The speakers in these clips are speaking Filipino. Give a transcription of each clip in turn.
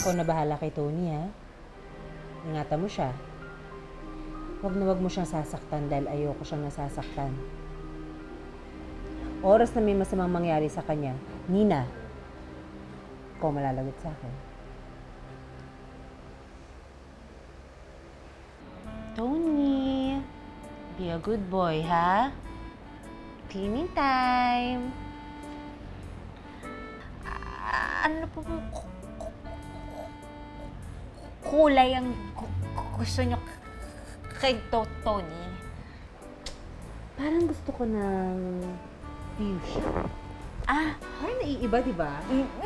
Ikaw na bahala kay Tony, ha? Ingatan mo siya. Huwag na huwag mo siyang sasaktan dahil ayoko siyang nasasaktan. Oras na may masamang mangyari sa kanya, Nina, ikaw malalagot sa akin. Tony, be a good boy, ha? Cleaning time. Ano po kulay ang gusto niyo kay Tony? Parang gusto ko ng fuchsia. Parang naiiba, di ba?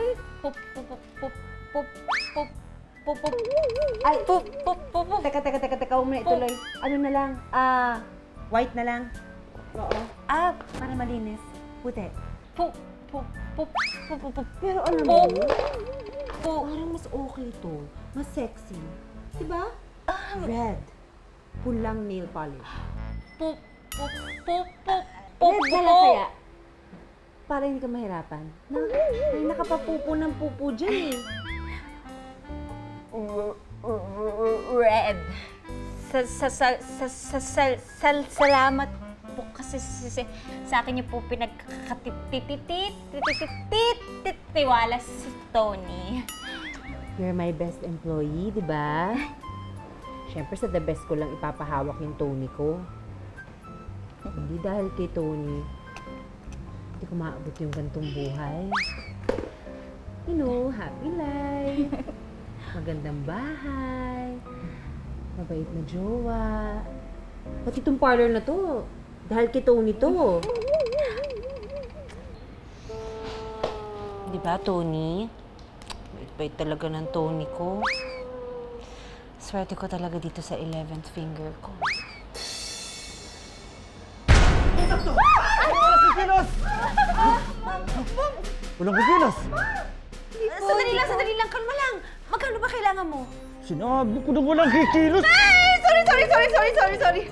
Ay, teka, huwag mo na ituloy. Ano na lang? White na lang? Oo. Para malinis. Puti. Pero alam mo, parang mas okay to. Mas sexy. Diba? Red. Pulang nail polish. Red na lang kaya. Para hindi ka mahirapan. Ay, nakapapupo ng pupo dyan eh. Red. Salamat po kasi sa akin niyo po pinagkakatitiwala si Tony. You're my best employee, di ba? Siyempre sa the best ko lang ipapahawak yung Tony ko. Hindi dahil kay Tony, hindi ko maabot yung gantong buhay. You know, happy life. Magandang bahay. Mabait na jowa. Pati itong parlor na to, dahil kay Tony to. Di ba, Tony? Bait-bait talaga ng Tony ko. Swerte ko talaga dito sa 11th finger ko. Walang kikilos! Walang kikilos! Sandali lang, kalma lang. Magkano ba kailangan mo? Sinabi ko na walang kikilos! Ay! Sorry!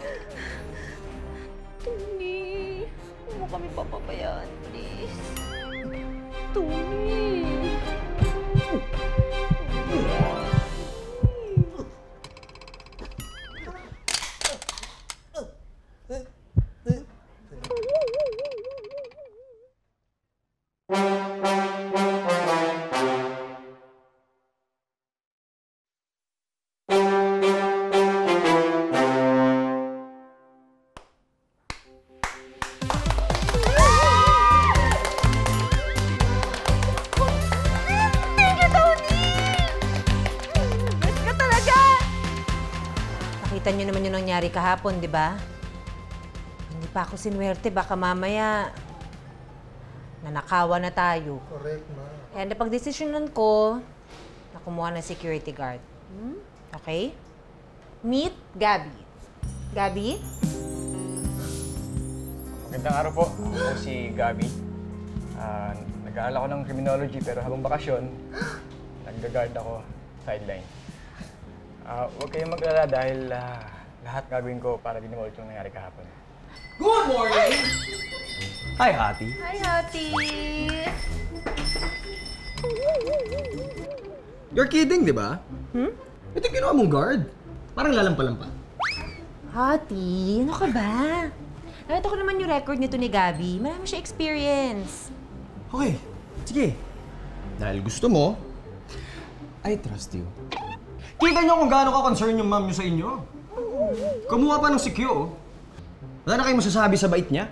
Tony, huwag mo kami papabayaan, please. Tony! Nakita niyo naman yung nangyari kahapon, di ba? Hindi pa ako sinuwerte, baka mamaya nanakawa na tayo. Correct, ma. Kaya napag-desisyonan ko na kumuha ng security guard. Okay? Meet Gabby. Gabby? Magandang araw po. Ako si Gabby. Nag-aaral ako ng criminology pero habang bakasyon, nag-guard ako sideline. Huwag kayong mag-alala dahil lahat gagawin ko para di na maulit yung nangyari kahapon. Good morning! Hi, Hati. Hi, Hati! You're kidding, di ba? Ito yung ginawa mong guard. Parang lalampa-lampa. Hati, ano ka ba? Nakita ko naman yung record nito ni Gabby. Marami siya experience. Okay, sige. Dahil gusto mo, I trust you. Kita niyo kung gaano ka-concern yung mom niyo sa inyo. Kumuha pa ng CQ, oh. Wala na kayong masasabi sa bait niya?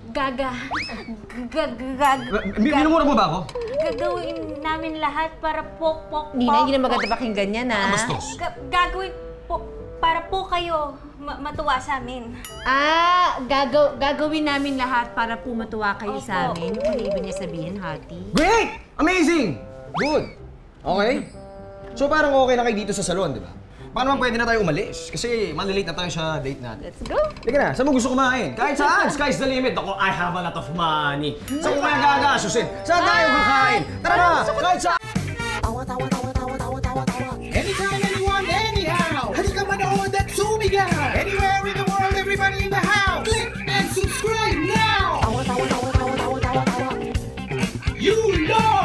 Minumura mo ba ako? Gagawin namin lahat para po. Nina, hindi na maganda pakinggan yan, ha? Bastos. Gagawin po para po kayo matuwa sa amin. Gagawin namin lahat para po matuwa kayo sa amin. Ano ibig niya sabihin, Hati? Great! Amazing! Good! Okay? So parang okay na kayo dito sa salon, di ba? Paano naman pwede na tayo umalis? Kasi malilate na tayo sa date natin. Let's go! Halika na, saan mo gusto kumain? Kahit saan, sky's the limit. Ako, I have a lot of money. Saan ko kaya gagasusin? Saan tayo kakain? Tara na, kahit saan! Anytime, anyone, anyhow. Halika manood at sumigaw. Anywhere in the world, everybody in the house. Click and subscribe now. You know